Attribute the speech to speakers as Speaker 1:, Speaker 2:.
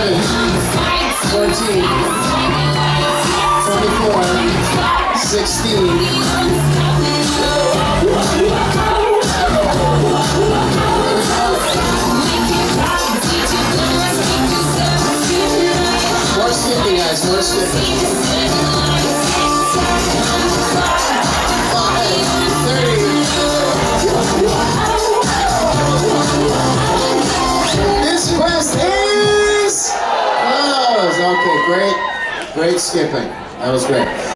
Speaker 1: 11, 14, 24, 16. More skipping, guys, more skipping. 5, 30. This quest is closed. Okay, great skipping. That was great.